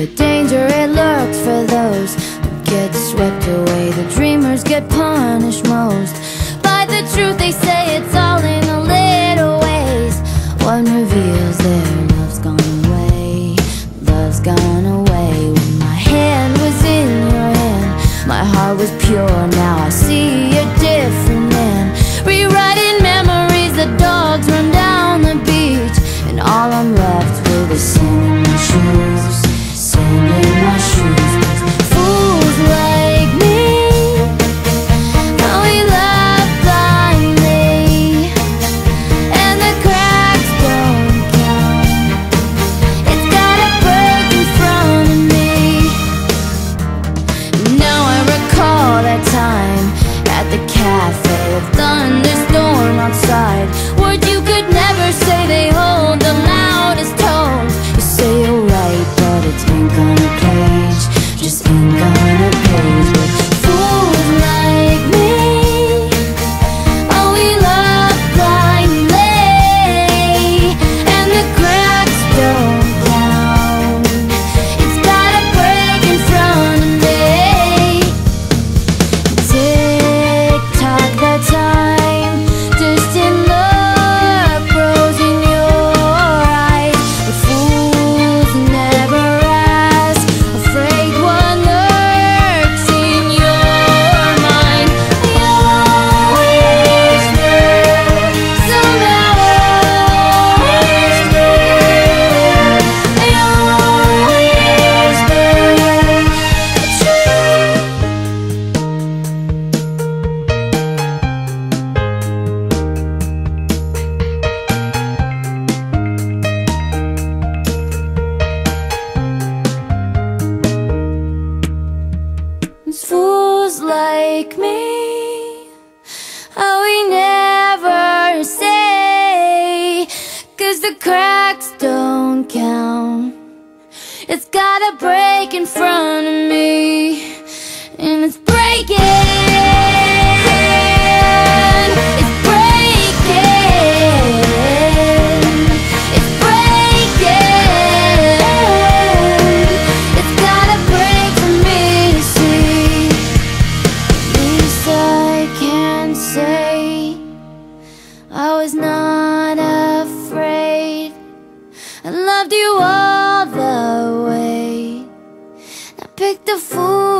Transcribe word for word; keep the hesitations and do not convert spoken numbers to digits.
the danger it lurks for those who get swept away. The dreamers get punished most by the truth. They say it's all in the little ways. One reveals their love's gone away. Love's gone away. When my hand was in your hand, my heart was pure. Now I see a different man, rewriting memories. The dogs run down the beach, and all I'm left with is sand in my shoes. Sand in my shoes. Fools like me, how we love blindly, and the cracks don't count. It's gotta break in front of me. Now I recall that time at the cafe, a thunderstorm outside. Words you could never say, they hold the loudest tones. You say you're right, but it's ink on a page, just ink on a page. But fools like me, oh, we love blindly, and the cracks don't count. It's gotta break in front of me. Tick tock, the time, distant look grows in your eyes. The fools never ask, afraid what lurks in your mind. You're always there, somehow always there. You're always there, It's fools like me, how we never say, 'cause the cracks don't count. It's gotta break in front of me, and it's breaking. It's breaking. It's breaking. It's gotta break for me to see. Least I can say, I was not afraid. I loved you all the way. Now pick the fool